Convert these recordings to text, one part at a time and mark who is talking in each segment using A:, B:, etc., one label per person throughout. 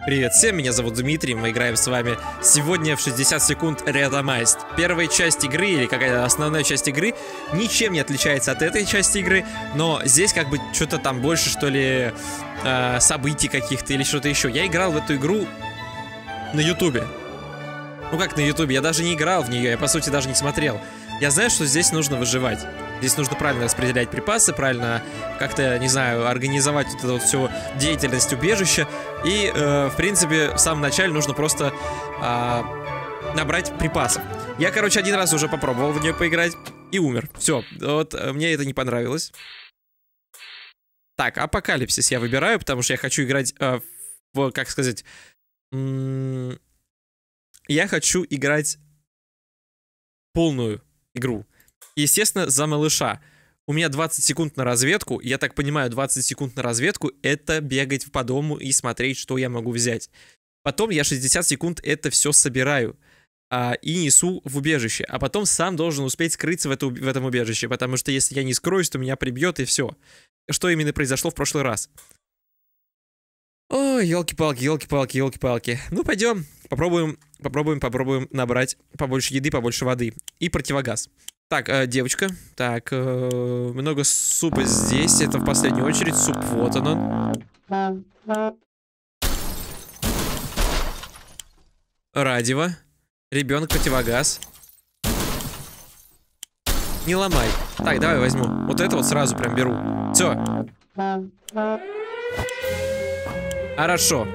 A: Привет всем, меня зовут Дмитрий, мы играем с вами сегодня в 60 секунд Randomized. Первая часть игры, или какая-то основная часть игры, ничем не отличается от этой части игры, но здесь как бы что-то там больше, что ли, событий каких-то или что-то еще. Я играл в эту игру на Ютубе. Ну как на Ютубе, я даже не играл в нее, я по сути даже не смотрел. Я знаю, что здесь нужно выживать. Здесь нужно правильно распределять припасы, правильно как-то, не знаю, организовать вот эту вот всю деятельность убежища. И, в принципе, в самом начале нужно просто набрать припасов. Я, короче, один раз уже попробовал в нее поиграть и умер. Все, вот мне это не понравилось. Так, Апокалипсис я выбираю, потому что я хочу играть в, как сказать... Я хочу играть полную игру. Естественно, за малыша. У меня 20 секунд на разведку. Я так понимаю, 20 секунд на разведку — это бегать по дому и смотреть, что я могу взять. Потом я 60 секунд это все собираю и несу в убежище. А потом сам должен успеть скрыться в этом убежище. Потому что если я не скроюсь, то меня прибьет и все. Что именно произошло в прошлый раз. Ой, елки-палки, елки-палки, елки-палки. Ну, пойдем. Попробуем набрать побольше еды, побольше воды. И противогаз. Так, девочка. Так, много супа здесь. Это в последнюю очередь. Суп, вот он. Радио. Ребенок, противогаз. Не ломай. Так, давай возьму. Вот это вот сразу прям беру. Все. Хорошо.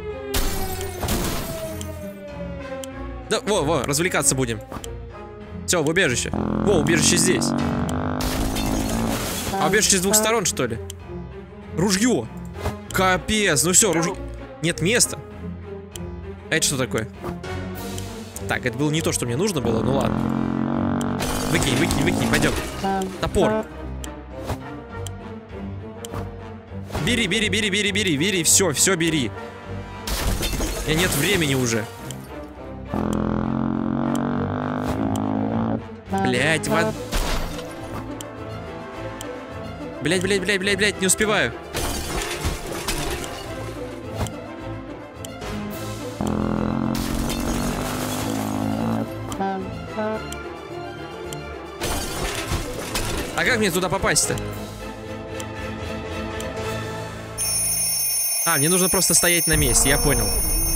A: Да, во, развлекаться будем. Все, в убежище. Во, убежище здесь. А убежище с двух сторон, что ли? Ружье. Капец, ну все, ружье. Нет места. Это что такое? Так, это было не то, что мне нужно было, ну ладно. Выкинь, пойдем. Топор. Бери, все бери. У меня нет времени уже. Блять, вот. Блять, не успеваю. А как мне туда попасть-то? Мне нужно просто стоять на месте, я понял.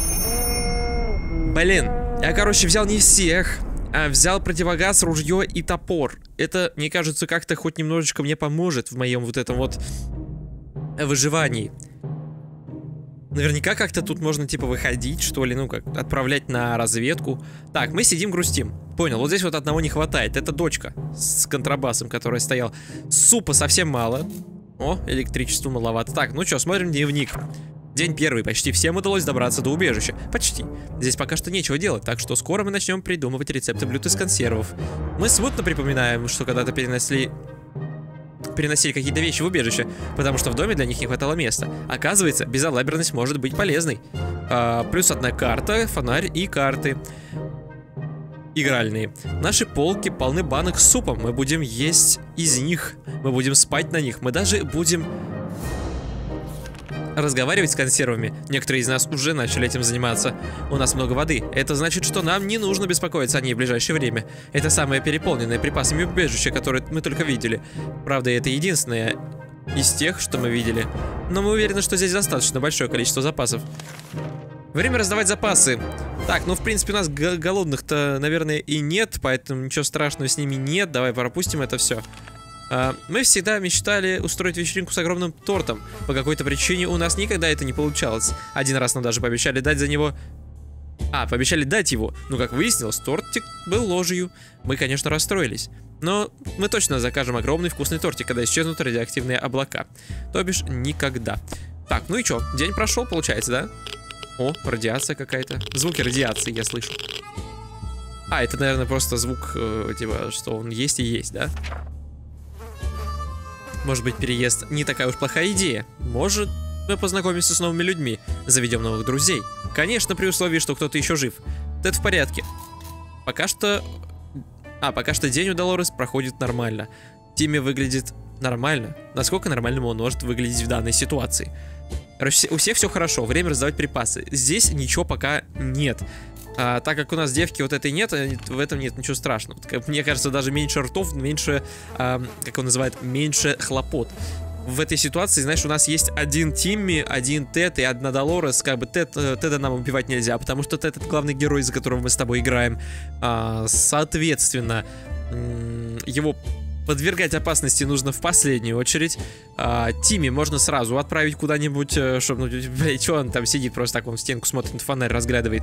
A: Блин, я, короче, взял не всех, а взял противогаз, ружье и топор. Это, мне кажется, как-то хоть немножечко мне поможет в моем вот этом вот выживании. Наверняка как-то тут можно, типа, выходить, что ли, ну, как отправлять на разведку. Так, мы сидим, грустим. Понял, вот здесь вот одного не хватает. Это дочка с контрабасом, который стоял. Супа совсем мало. О, электричества маловато. Так, ну что, смотрим дневник. День первый. Почти всем удалось добраться до убежища. Почти. Здесь пока что нечего делать, так что скоро мы начнем придумывать рецепты блюд из консервов. Мы смутно припоминаем, что когда-то переносили какие-то вещи в убежище, потому что в доме для них не хватало места. Оказывается, безалаберность может быть полезной. Плюс одна карта, фонарь и карты игральные. Наши полки полны банок с супом. Мы будем есть из них. Мы будем спать на них. Мы даже будем разговаривать с консервами. Некоторые из нас уже начали этим заниматься. У нас много воды. Это значит, что нам не нужно беспокоиться о ней в ближайшее время. Это самое переполненное припасами убежище, которое мы только видели. Правда, это единственное из тех, что мы видели. Но мы уверены, что здесь достаточно большое количество запасов. Время раздавать запасы. Так, ну в принципе у нас голодных-то, наверное, и нет, поэтому ничего страшного с ними нет. Давай пропустим это все. Мы всегда мечтали устроить вечеринку с огромным тортом. По какой-то причине у нас никогда это не получалось. Один раз нам даже пообещали дать за него... пообещали дать его. Но, как выяснилось, тортик был ложью. Мы, конечно, расстроились. Но мы точно закажем огромный вкусный тортик, когда исчезнут радиоактивные облака. То бишь, никогда. Так, ну и чё? День прошел, получается, да? О, радиация какая-то. Звуки радиации я слышу. Это, наверное, просто звук, типа, что он есть и есть, да? Может быть, переезд не такая уж плохая идея. Может, мы познакомимся с новыми людьми, заведем новых друзей. Конечно, при условии, что кто-то еще жив. Это в порядке. Пока что день у Долорес проходит нормально. Тимми выглядит нормально. Насколько нормальным он может выглядеть в данной ситуации? Короче, у всех все хорошо, время раздавать припасы. Здесь ничего пока нет. Так как у нас девки вот этой нет, в этом нет ничего страшного. Мне кажется, даже меньше ртов, меньше, как он называет, меньше хлопот. В этой ситуации, знаешь, у нас есть один Тимми, один Тед и одна Долорес. Как бы Теда нам убивать нельзя, потому что Тед — это главный герой, за которого мы с тобой играем. Соответственно, его подвергать опасности нужно в последнюю очередь. Тимми можно сразу отправить куда-нибудь, чтобы, ну, блядь, что он там сидит, просто так он в стенку смотрит, фонарь разглядывает.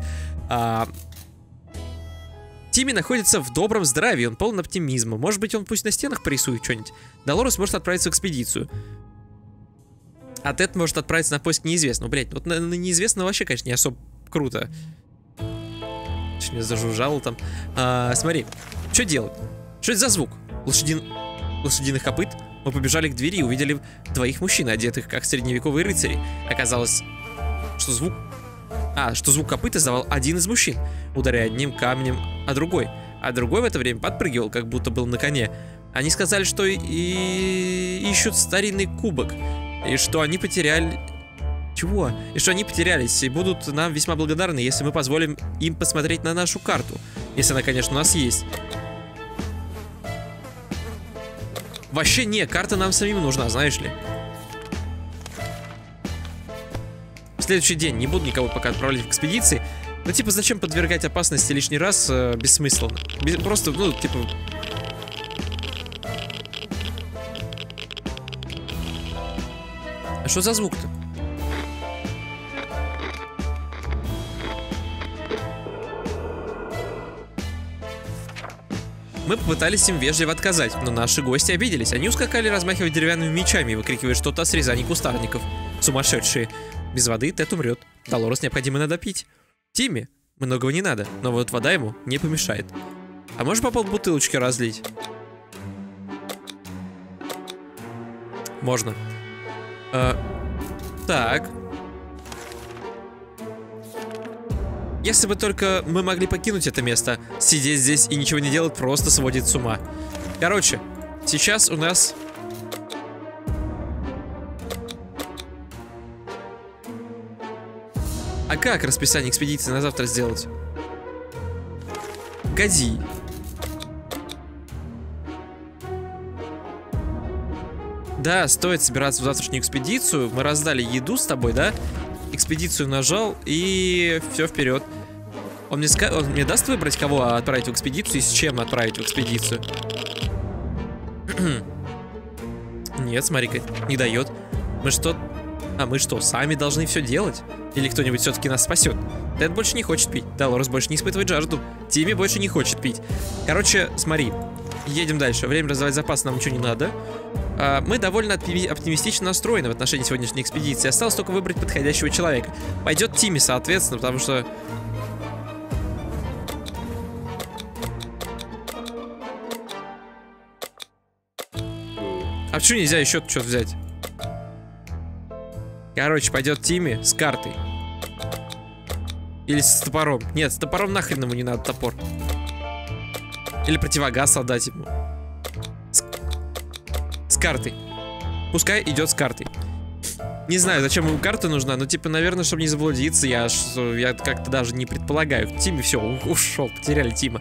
A: Тимми находится в добром здравии, он полон оптимизма. Может быть, он пусть на стенах порисует что-нибудь. Долорес может отправиться в экспедицию. А Тед может отправиться на поиск неизвестного. Блять, вот на неизвестного вообще, конечно, не особо круто. Меня зажужжало там. Смотри, что делать? Что это за звук? Лошадиных копыт. Мы побежали к двери и увидели двоих мужчин, одетых как средневековые рыцари. Оказалось, что звук копыт издавал один из мужчин, ударяя одним камнем о другой. А другой в это время подпрыгивал, как будто был на коне. Они сказали, что ищут старинный кубок. И что они потеряли... Чего? И что они потерялись и будут нам весьма благодарны, если мы позволим им посмотреть на нашу карту. Если она, конечно, у нас есть. Вообще не, карта нам самим нужна, знаешь ли. В следующий день не буду никого пока отправлять в экспедиции. Ну, типа, зачем подвергать опасности лишний раз? Бессмысленно. Просто, ну, типа... А что за звук-то? Мы попытались им вежливо отказать, но наши гости обиделись. Они ускакали, размахивая деревянными мечами и выкрикивая что-то о срезании кустарников. Сумасшедшие. Без воды Тед умрет. Долорес необходимо надо пить. Тимми, многого не надо, но вот вода ему не помешает. А можешь по полбутылочки разлить? Можно. Так. Если бы только мы могли покинуть это место, сидеть здесь и ничего не делать просто сводит с ума. Короче, сейчас у нас... А как расписание экспедиции на завтра сделать? Годи. Да, стоит собираться в завтрашнюю экспедицию. Мы раздали еду с тобой, да? Экспедицию нажал и все, вперед. Он мне даст выбрать, кого отправить в экспедицию и с чем отправить в экспедицию? Нет, смотри-ка, не дает. Мы что, сами должны все делать? Или кто-нибудь все-таки нас спасет? Тед больше не хочет пить. Долорес больше не испытывает жажду. Тимми больше не хочет пить. Короче, смотри. Едем дальше. Время раздавать запас нам ничего не надо. Мы довольно оптимистично настроены в отношении сегодняшней экспедиции. Осталось только выбрать подходящего человека. Пойдет Тимми, соответственно, потому что... А почему нельзя еще что-то взять? Короче, пойдет Тимми с картой. Или с топором. Нет, с топором нахрен ему не надо топор. Или противогаз отдать ему. С картой. Пускай идет с картой. Не знаю, зачем ему карта нужна, но типа, наверное, чтобы не заблудиться, я как-то даже не предполагаю. Тимми все, ушел, потеряли Тима.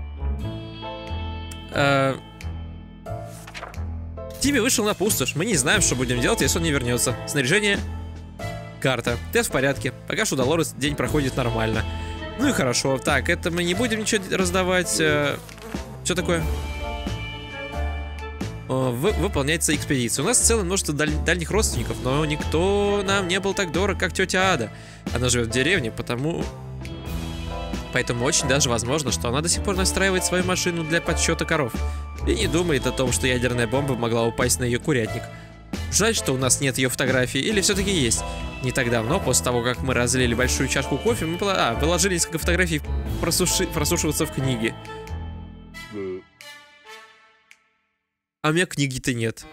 A: Тимми вышел на пустошь. Мы не знаем, что будем делать, если он не вернется. Снаряжение. Карта. Тест в порядке. Пока что Долорес день проходит нормально. Ну и хорошо. Так, это мы не будем ничего раздавать. Что такое? Выполняется экспедиция. У нас целое множество дальних родственников, но никто нам не был так дорог, как тетя Ада. Она живет в деревне, поэтому очень даже возможно, что она до сих пор настраивает свою машину для подсчета коров. И не думает о том, что ядерная бомба могла упасть на ее курятник. Жаль, что у нас нет ее фотографий, или все-таки есть. Не так давно, после того, как мы разлили большую чашку кофе, мы положили несколько фотографий просушиваться в книге. А у меня книги-то нет.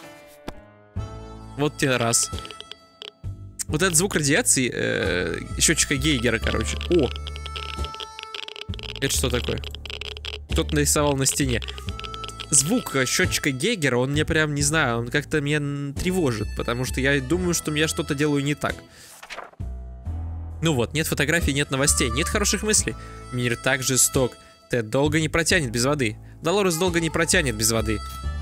A: Вот тебе раз. Вот этот звук радиации, счетчика Гейгера, короче. О! Это что такое? Кто-то нарисовал на стене. звук счетчика Гейгера, он мне прям, не знаю, он как-то меня тревожит, потому что я думаю, что я что-то делаю не так. Ну вот, нет фотографий, нет новостей, нет хороших мыслей. Мир так жесток. Тед долго не протянет без воды. Долорес долго не протянет без воды.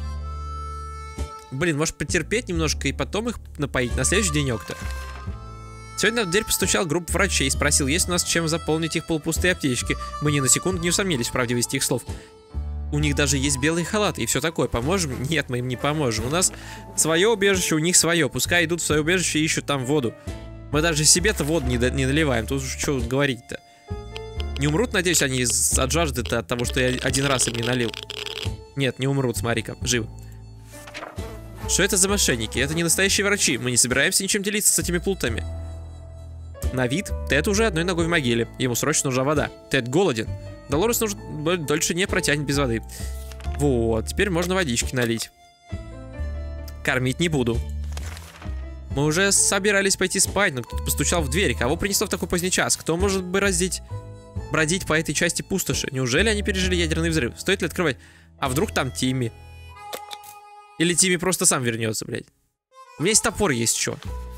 A: Блин, может потерпеть немножко и потом их напоить на следующий денек-то. Сегодня в дверь постучал группа врачей и спросил, есть у нас чем заполнить их полупустые аптечки. Мы ни на секунду не усомнились в правдивости их слов. У них даже есть белые халаты и все такое. Поможем? Нет, мы им не поможем. У нас свое убежище, у них свое. Пускай идут в свое убежище и ищут там воду. Мы даже себе-то воду не наливаем. Тут что говорить-то? Не умрут, надеюсь, они от жажды-то, от того, что я один раз им не налил. Нет, не умрут, смотри-ка, живы. Что это за мошенники? Это не настоящие врачи. Мы не собираемся ничем делиться с этими плутами. На вид Тед уже одной ногой в могиле. Ему срочно нужна вода. Тед голоден. Долорес дольше не протянет без воды. Вот, теперь можно водички налить. Кормить не буду. Мы уже собирались пойти спать, но кто-то постучал в дверь. Кого принесло в такой поздний час? Кто может бродить по этой части пустоши? Неужели они пережили ядерный взрыв? Стоит ли открывать? А вдруг там Тимми? Или Тимми просто сам вернется, блядь? У меня есть топор, есть что.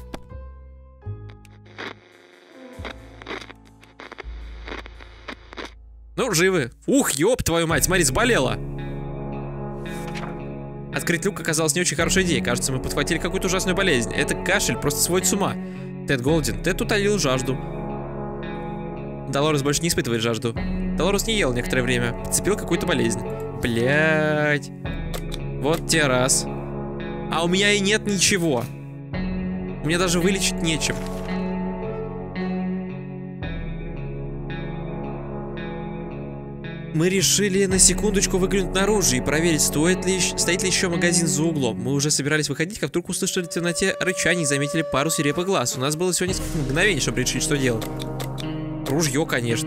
A: Ну, живы. Ух, ёб твою мать, смотри, сболела. Открыть люк оказалось не очень хорошей идеей. Кажется, мы подхватили какую-то ужасную болезнь. Это кашель, просто сводит с ума. Тед голоден. Тед утолил жажду. Долорес больше не испытывает жажду. Долорес не ел некоторое время. Подцепил какую-то болезнь. Блять. Вот те раз. А у меня и нет ничего. У меня даже вылечить нечем. Мы решили на секундочку выглянуть наружу и проверить, стоит ли еще магазин за углом. Мы уже собирались выходить, как вдруг услышали в темноте рычание и заметили пару свирепых глаз. У нас было всего несколько мгновений, чтобы решить, что делать. Ружье, конечно.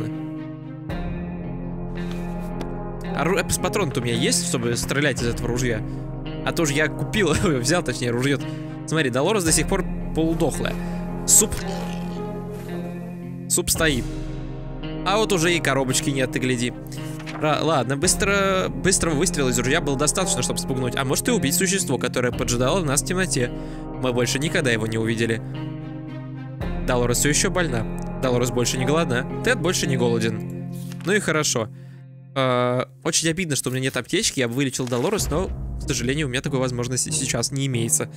A: Патрон-то у меня есть, чтобы стрелять из этого ружья? А то же я купил, взял, точнее, ружье. Смотри, Долорес до сих пор полудохлая. Суп стоит. А вот уже и коробочки нет, ты гляди. Ладно, быстрого выстрела из ружья было достаточно, чтобы спугнуть. А может и убить существо, которое поджидало нас в темноте. Мы больше никогда его не увидели. Долорес все еще больна. Долорес больше не голодна. Тед больше не голоден. Ну и хорошо. Очень обидно, что у меня нет аптечки. Я бы вылечил Долорес, но, к сожалению, у меня такой возможности сейчас не имеется.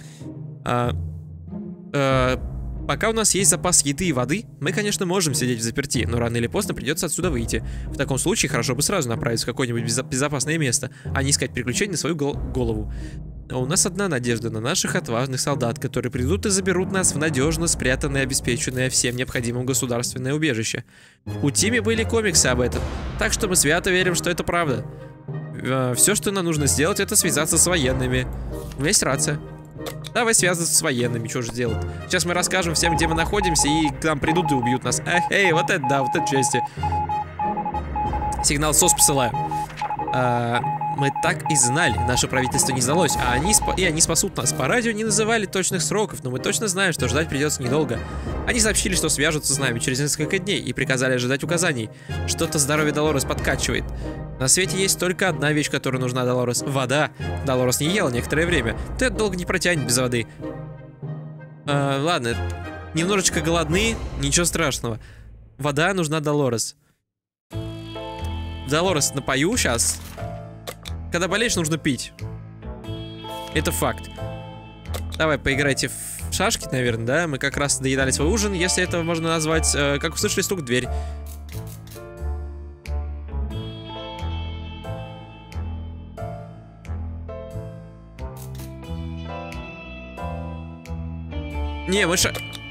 A: Пока у нас есть запас еды и воды, мы, конечно, можем сидеть в заперти, но рано или поздно придется отсюда выйти. В таком случае хорошо бы сразу направиться в какое-нибудь безопасное место, а не искать приключений на свою голову. А у нас одна надежда на наших отважных солдат, которые придут и заберут нас в надежно спрятанное и обеспеченное всем необходимым государственное убежище. У Тимми были комиксы об этом, так что мы свято верим, что это правда. Все, что нам нужно сделать, это связаться с военными. У меня есть рация. Давай связываться с военными, что же делать? Сейчас мы расскажем всем, где мы находимся, и к нам придут и убьют нас. Эй, вот это да, вот это счастье. Сигнал СОС посылаю. Мы так и знали, наше правительство не сдалось, а они спасут нас. По радио не называли точных сроков, но мы точно знаем, что ждать придется недолго. Они сообщили, что свяжутся с нами через несколько дней и приказали ожидать указаний. Что-то здоровье Долорес подкачивает. На свете есть только одна вещь, которая нужна Долорес — вода. Долорес не ела некоторое время. Тед долго не протянет без воды. Ладно, немножечко голодны, ничего страшного. Вода нужна Долорес. Долорес напою сейчас. Когда болеешь, нужно пить. Это факт. Давай, поиграйте в шашки, наверное, да? Мы как раз доедали свой ужин, если это можно назвать. Как услышали стук в дверь. Не, мы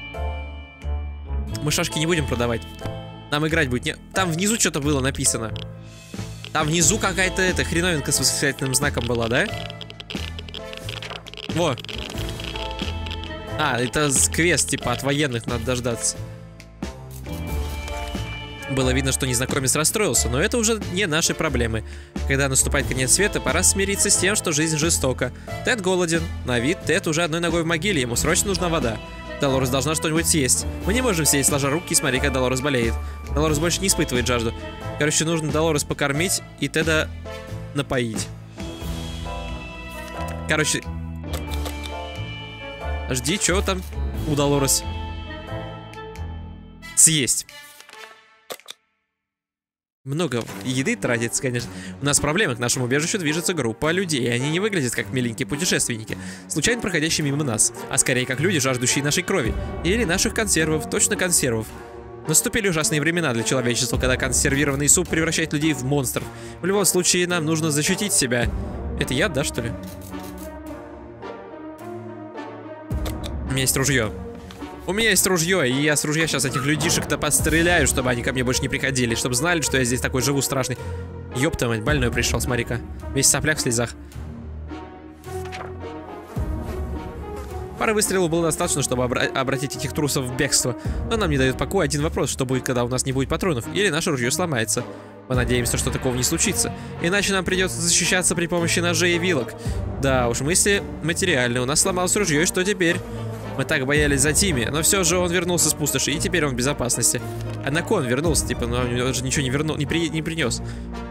A: шашки не будем продавать. Нам играть будет. Не... Там внизу что-то было написано. Там внизу какая-то хреновинка с восклицательным знаком была, да? Во. Это квест, типа, от военных надо дождаться. Было видно, что незнакомец расстроился, но это уже не наши проблемы. Когда наступает конец света, пора смириться с тем, что жизнь жестока. Тед голоден. На вид Тед уже одной ногой в могиле, ему срочно нужна вода. Долорес должна что-нибудь съесть. Мы не можем сидеть сложа руки и смотреть, как Долорес болеет. Долорес больше не испытывает жажду. Короче, нужно Долорес покормить и Теда напоить. Короче... Жди, что там у Долорес? Съесть. Много еды тратится, конечно. У нас проблемы. К нашему убежищу движется группа людей, и они не выглядят как миленькие путешественники, случайно проходящие мимо нас, а скорее как люди, жаждущие нашей крови. Или наших консервов, точно консервов. Наступили ужасные времена для человечества, когда консервированный суп превращает людей в монстров. В любом случае, нам нужно защитить себя. Это яд, да, что ли? У меня есть ружье. У меня есть ружье, и я с ружья сейчас этих людишек-то постреляю, чтобы они ко мне больше не приходили, чтобы знали, что я здесь такой живу страшный. Ёпта мать, больной пришел, смотри-ка. Весь сопляк в слезах. Пары выстрелов было достаточно, чтобы обратить этих трусов в бегство. Но нам не дает покоя один вопрос: что будет, когда у нас не будет патронов, или наше ружье сломается. Мы надеемся, что такого не случится. Иначе нам придется защищаться при помощи ножей и вилок. Да уж, мысли материальные. У нас сломалось ружье, и что теперь? Мы так боялись за Тимми, но все же он вернулся с пустоши, и теперь он в безопасности. Однако он вернулся, типа, но он же ничего не принес.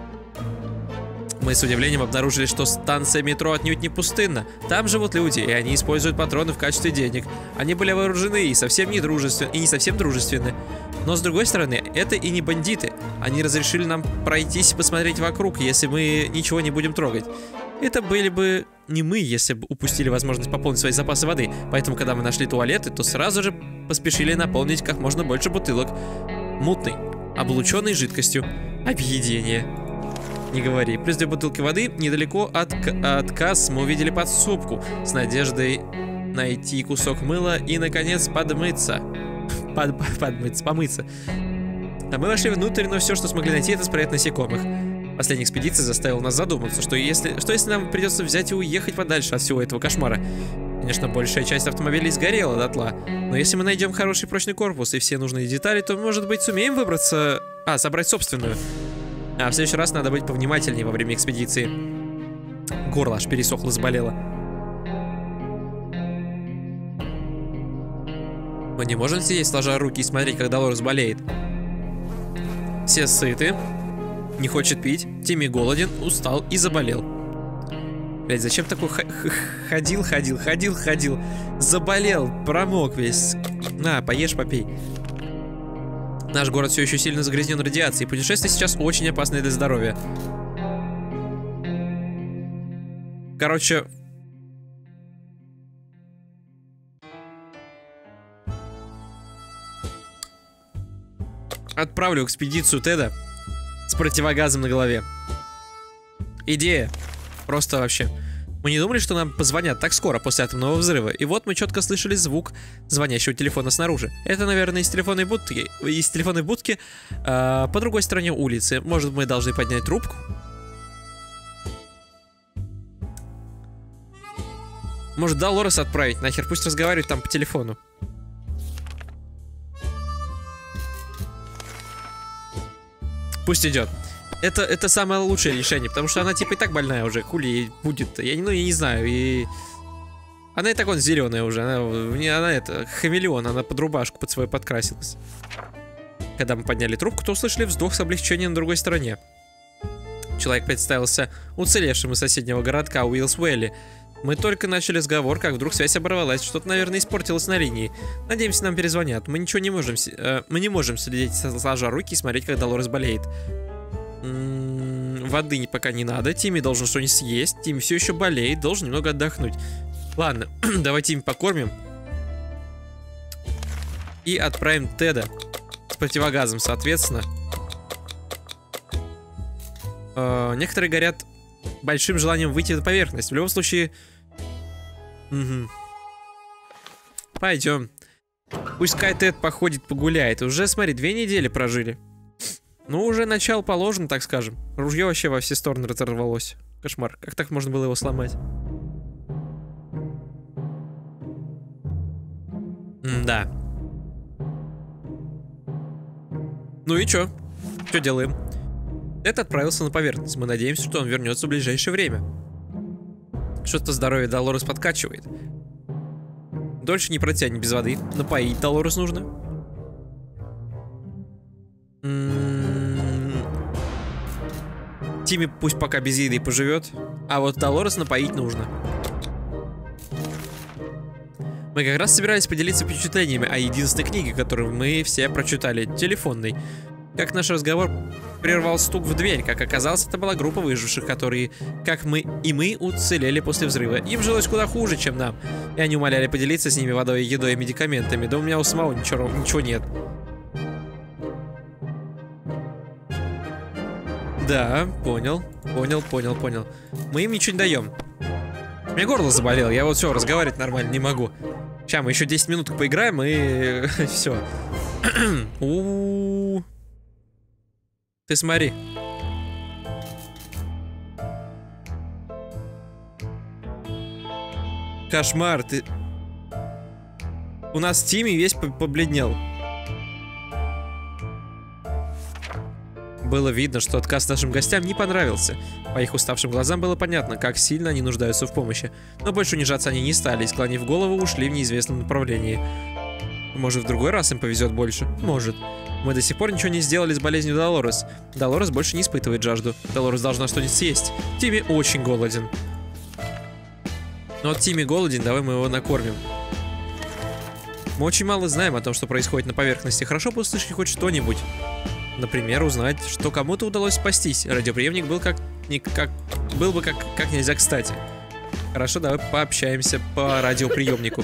A: Мы с удивлением обнаружили, что станция метро отнюдь не пустынна. Там живут люди, и они используют патроны в качестве денег. Они были вооружены и совсем не дружественны, и не совсем дружественны. Но с другой стороны, это и не бандиты. Они разрешили нам пройтись и посмотреть вокруг, если мы ничего не будем трогать. Это были бы не мы, если бы упустили возможность пополнить свои запасы воды. Поэтому, когда мы нашли туалеты, то сразу же поспешили наполнить как можно больше бутылок мутной, облученной жидкостью. Объедение. Не говори. Плюс 2 бутылки воды. Недалеко от касс мы увидели подсобку с надеждой найти кусок мыла и, наконец, помыться. А мы вошли внутрь, но все, что смогли найти, это спрятать насекомых. Последняя экспедиция заставила нас задуматься, что если нам придется взять и уехать подальше от всего этого кошмара. Конечно, большая часть автомобилей сгорела дотла, но если мы найдем хороший прочный корпус и все нужные детали, то, может быть, сумеем выбраться... собрать собственную. А в следующий раз надо быть повнимательнее во время экспедиции. Горло аж пересохло, заболело. Мы не можем сидеть, сложа руки, и смотреть, как Долорес болеет. Все сыты. Не хочет пить. Тимми голоден, устал и заболел. Блять, зачем такой ходил? Заболел, промок весь. На, поешь, попей. Наш город все еще сильно загрязнен радиацией. Путешествие сейчас очень опасное для здоровья. Короче... Отправлю экспедицию Теда с противогазом на голове. Идея. Просто вообще. Мы не думали, что нам позвонят так скоро после атомного взрыва. И вот мы четко слышали звук звонящего телефона снаружи. Это, наверное, из телефонной будки по другой стороне улицы. Может, мы должны поднять трубку? Может, Долорес отправить? Нахер, пусть разговаривает там по телефону. Пусть идет. Это самое лучшее решение, потому что она типа и так больная уже. Хули ей будет. Я не знаю. И... Она и так вон зеленая уже. Она это, хамелеон, она под рубашку под свою подкрасилась. Когда мы подняли трубку, то услышали вздох с облегчением на другой стороне. Человек представился уцелевшим из соседнего городка Уиллс-Уэлли. Мы только начали разговор, как вдруг связь оборвалась. Что-то, наверное, испортилось на линии. Надеемся, нам перезвонят. Мы не можем следить, сложа руки и смотреть, как Долорес болеет. Воды пока не надо. Тимми должен что-нибудь съесть. Тимми все еще болеет, должен немного отдохнуть. Ладно, давай Тимми покормим. И отправим Теда с противогазом, соответственно. Некоторые горят большим желанием выйти на поверхность. В любом случае... Пойдем. Пускай Тед походит, погуляет. Уже, смотри, 2 недели прожили. Ну, уже начало положено, так скажем. Ружье вообще во все стороны разорвалось. Кошмар. Как так можно было его сломать? Да. Ну и чё? Что делаем? Тед отправился на поверхность. Мы надеемся, что он вернется в ближайшее время. Что-то здоровье Долорес подкачивает. Дольше не протянет без воды. Напоить Долорес нужно. Тимми пусть пока без еды поживет. А вот Долорес напоить нужно. Мы как раз собирались поделиться впечатлениями о единственной книге, которую мы все прочитали, телефонной. Как наш разговор прервал стук в дверь. Как оказалось, это была группа выживших, которые, как мы и мы, уцелели после взрыва. Им жилось куда хуже, чем нам. И они умоляли поделиться с ними водой, едой и медикаментами. Да у меня у самого ничего нет. Да, понял. Мы им ничего не даем. У меня горло заболело, я вот все, разговаривать нормально не могу. Сейчас мы еще 10 минут поиграем и все. Ты смотри. Кошмар, ты... У нас Тимми весь побледнел. Было видно, что отказ нашим гостям не понравился. По их уставшим глазам было понятно, как сильно они нуждаются в помощи. Но больше унижаться они не стали, и, склонив голову, ушли в неизвестном направлении. Может, в другой раз им повезет больше? Может. Мы до сих пор ничего не сделали с болезнью Долорес. Долорес больше не испытывает жажду. Долорес должна что-нибудь съесть. Тимми очень голоден. Но вот Тимми голоден, давай мы его накормим. Мы очень мало знаем о том, что происходит на поверхности. Хорошо бы услышать хоть что-нибудь. Например, узнать, что кому-то удалось спастись. Радиоприемник был был бы как нельзя кстати. Хорошо, давай пообщаемся по радиоприемнику.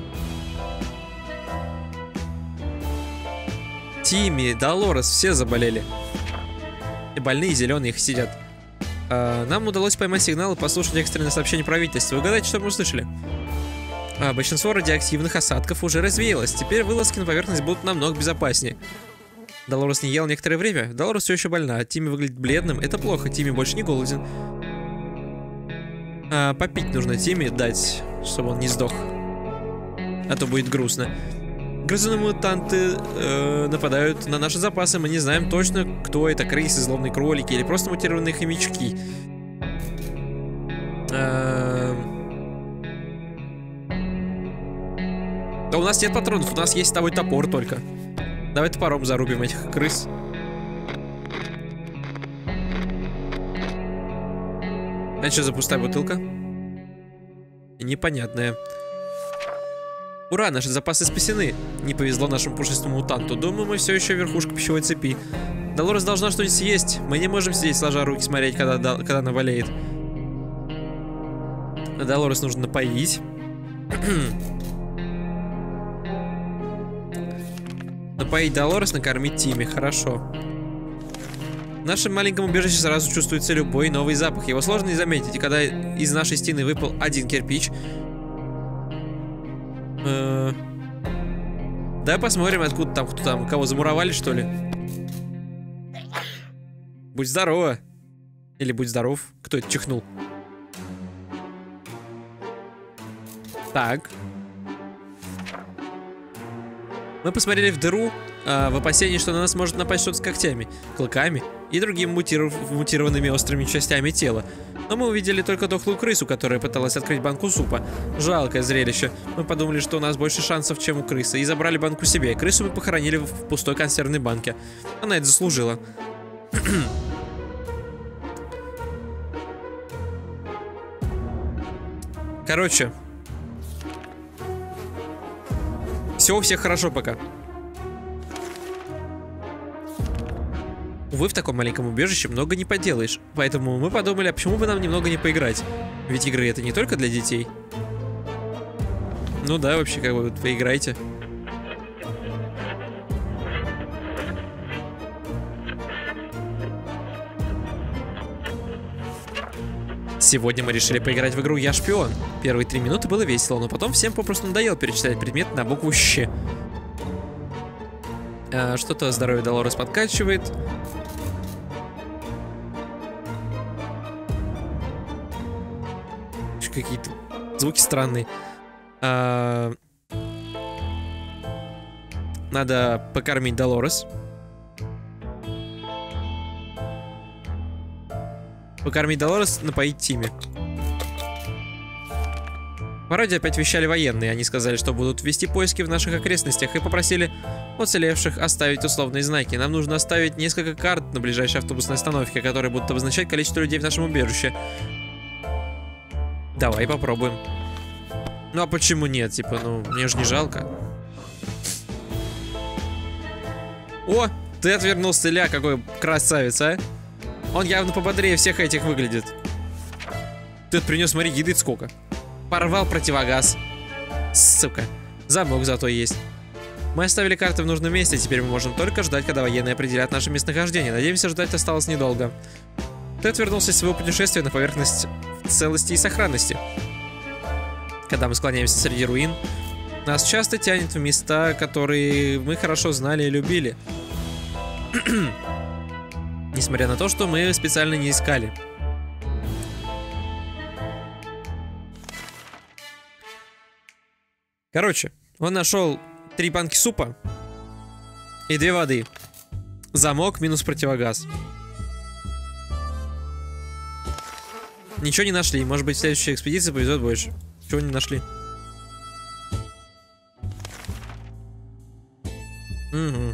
A: Тимми, Долорес, все заболели. И больные зеленые их сидят. Нам удалось поймать сигнал и послушать экстренное сообщение правительства. Угадайте, что мы услышали? Большинство радиоактивных осадков уже развеялось. Теперь вылазки на поверхность будут намного безопаснее. Долорес не ел некоторое время. Долорес все еще больна. Тимми выглядит бледным. Это плохо. Тимми больше не голоден. Попить нужно Тимми дать, чтобы он не сдох. А то будет грустно. Грызуны-мутанты нападают на наши запасы. Мы не знаем точно, кто это. Крысы, злобные кролики или просто мутированные хомячки. Да у нас нет патронов. У нас есть с тобой топор только. Давай топором зарубим этих крыс. Это что за пустая бутылка? Непонятная. Ура, наши запасы спасены. Не повезло нашему пушистому мутанту. Думаю, мы все еще верхушка пищевой цепи. Долорес должна что-нибудь съесть. Мы не можем сидеть сложа руки, смотреть, когда она болеет. Долорес нужно напоить. Напоить Долорес, накормить Тимми. Хорошо. В нашем маленьком убежище сразу чувствуется любой новый запах. Его сложно не заметить. И когда из нашей стены выпал один кирпич... Давай посмотрим, откуда там, кто там, кого замуровали, что ли. Будь здорова. Или будь здоров. Кто это чихнул? Так. Мы посмотрели в дыру в опасении, что на нас может напасть что-то с когтями, клыками и другими мутированными острыми частями тела. Но мы увидели только дохлую крысу, которая пыталась открыть банку супа. Жалкое зрелище. Мы подумали, что у нас больше шансов, чем у крысы, и забрали банку себе. Крысу мы похоронили в пустой консервной банке. Она это заслужила. Короче. Все у всех хорошо пока. Увы, в таком маленьком убежище много не поделаешь. Поэтому мы подумали, а почему бы нам немного не поиграть? Ведь игры это не только для детей. Ну да, вообще, как бы, поиграйте. Сегодня мы решили поиграть в игру «Я шпион». Первые 3 минуты было весело, но потом всем попросту надоело перечислять предмет на букву «Щ». Что-то здоровье Долорес подкачивает. Какие-то звуки странные. Надо покормить Долорес. Покормить Долорес, напоить Тимми. По радио опять вещали военные. Они сказали, что будут вести поиски в наших окрестностях и попросили уцелевших оставить условные знаки. Нам нужно оставить несколько карт на ближайшей автобусной остановке, которые будут обозначать количество людей в нашем убежище. Давай попробуем. Ну а почему нет? Типа, ну, мне же не жалко. О, ты отвернулся, ля, какой красавец, а? Он явно пободрее всех этих выглядит. Ты принес, смотри, еды сколько. Порвал противогаз. Сука. Замок зато есть. Мы оставили карты в нужном месте, теперь мы можем только ждать, когда военные определят наше местонахождение. Надеемся, ждать осталось недолго. Ты отвернулся из своего путешествия на поверхность в целости и сохранности. Когда мы склоняемся среди руин, нас часто тянет в места, которые мы хорошо знали и любили. Несмотря на то, что мы специально не искали. Короче, он нашел 3 банки супа и 2 воды. Замок минус противогаз. Ничего не нашли. Может быть, в следующей экспедиции повезет больше. Чего не нашли? Угу.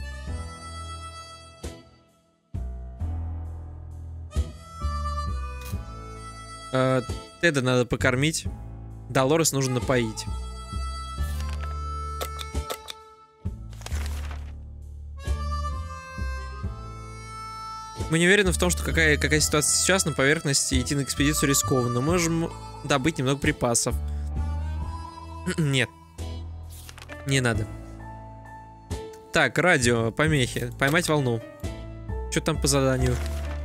A: Теда надо покормить. Долорес нужно напоить. Мы не уверены в том, что какая ситуация сейчас на поверхности, идти на экспедицию рискованно. Можем добыть немного припасов. Нет. Не надо. Так, радио, помехи. Поймать волну. Что там по заданию?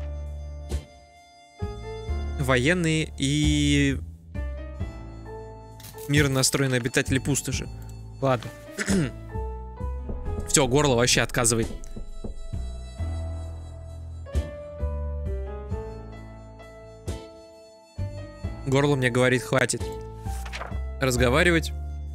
A: Военные и мирно настроенные обитатели пустоши. Ладно. Все, горло вообще отказывает. Горло мне говорит, хватит разговаривать.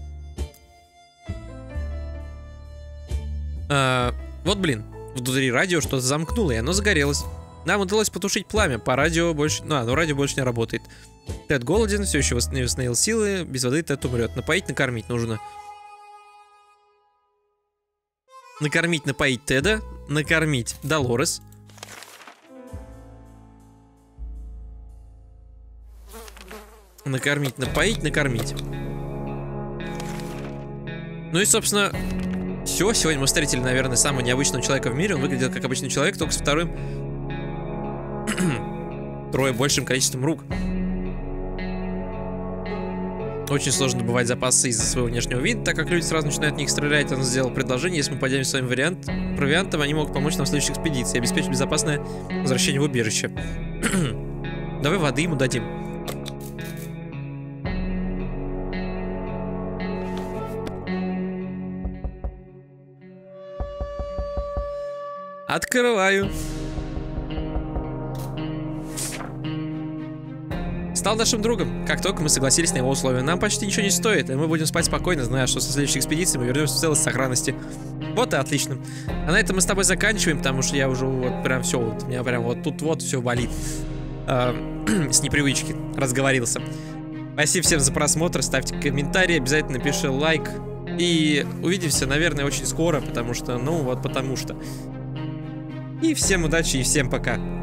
A: Вот, блин, внутри радио что-то замкнуло, и оно загорелось. Нам удалось потушить пламя, по радио больше... но радио больше не работает. Тед голоден, все еще не восстановил силы, без воды Тед умрет. Напоить, накормить нужно. Накормить, напоить Теда, накормить Долорес. Накормить, напоить, накормить. Ну и, собственно, все. Сегодня мы встретили, наверное, самого необычного человека в мире. Он выглядел как обычный человек, только с вторым... трое большим количеством рук. Очень сложно добывать запасы из-за своего внешнего вида, так как люди сразу начинают в них стрелять. Он сделал предложение, если мы поделимся своим провиантом, они могут помочь нам в следующей экспедиции и обеспечить безопасное возвращение в убежище. Давай воды ему дадим. Открываю. Стал нашим другом. Как только мы согласились на его условия, нам почти ничего не стоит, и мы будем спать спокойно, зная, что со следующей экспедиции мы вернемся в целости и сохранности. Вот и отлично. А на этом мы с тобой заканчиваем, потому что я уже вот прям все, вот, у меня прям вот тут вот все болит. С непривычки разговорился. Спасибо всем за просмотр, ставьте комментарии, обязательно пиши лайк. И увидимся, наверное, очень скоро, потому что, ну вот потому что. И всем удачи и всем пока.